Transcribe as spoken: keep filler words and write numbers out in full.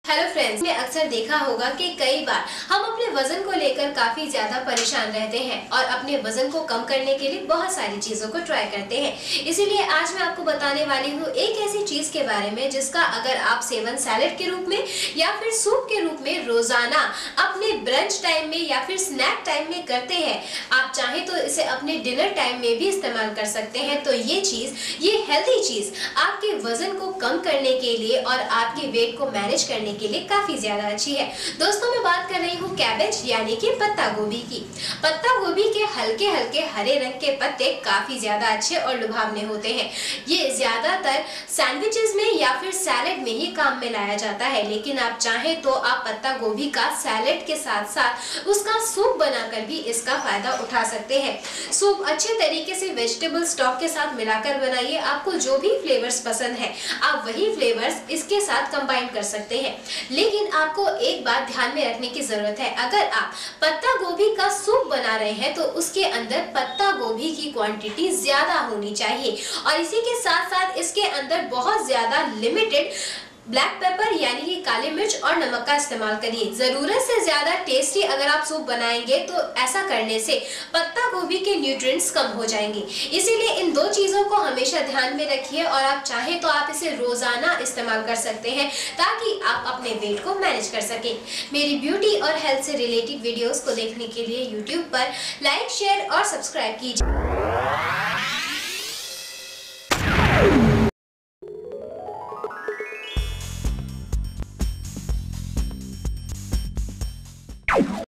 Hello friends, ने अक्सर देखा होगा कि कई बार हम अपने वजन को लेकर काफी ज्यादा परेशान रहते हैं और अपने वजन को कम करने के लिए बहुत सारी चीजों को ट्राई करते हैं। इसीलिए आज मैं आपको बताने वाली हूँ एक ऐसी चीज के बारे में जिसका अगर आप सेवन सैलेड के रूप में या फिर सूप के रूप में रोजाना अपने ब्रंच टाइम में या फिर स्नैक टाइम में करते हैं, आप चाहें तो इसे अपने डिनर टाइम में भी इस्तेमाल कर सकते हैं। तो ये चीज, ये हेल्दी चीज आपके वजन को कम करने के लिए और आपके वेट को मैनेज करने के लिए काफी ज्यादा अच्छी है। दोस्तों, मैं बात कर रही हूँ कैबेज यानी कि पत्ता गोभी की। पत्ता गोभी के हल्के हल्के हरे रंग के पत्ते काफी ज्यादा अच्छे और लुभावने होते हैं। ये ज्यादातर सैंडविचेस में या फिर सैलेड में ही काम में लाया जाता है, लेकिन आप चाहें तो आप पत्ता गोभी का सैलेड के साथ साथ उसका सूप बनाकर भी इसका फायदा उठा सकते हैं। सूप अच्छे तरीके से वेजिटेबल स्टॉक के साथ मिलाकर बनाइए। आपको जो भी फ्लेवर्स पसंद है आप वही फ्लेवर्स इसके साथ कंबाइन कर सकते हैं। लेकिन आपको एक बात ध्यान में रखने की जरूरत है, अगर आप पत्ता गोभी का सूप बना रहे हैं तो उसके अंदर पत्ता गोभी की क्वांटिटी ज्यादा होनी चाहिए और इसी के साथ साथ इसके अंदर बहुत ज्यादा लिमिटेड ब्लैक पेपर यानी कि काली मिर्च और नमक का इस्तेमाल करिए। जरूरत से ज्यादा टेस्टी अगर आप सूप बनाएंगे तो ऐसा करने से पत्ता गोभी के न्यूट्रिएंट्स कम हो जाएंगे। इसीलिए इन दो चीजों को हमेशा ध्यान में रखिए और आप चाहें तो आप इसे रोजाना इस्तेमाल कर सकते हैं ताकि आप अपने वेट को मैनेज कर सकें। मेरी ब्यूटी और हेल्थ से रिलेटेड वीडियोस को देखने के लिए यूट्यूब पर लाइक, शेयर और सब्सक्राइब कीजिए।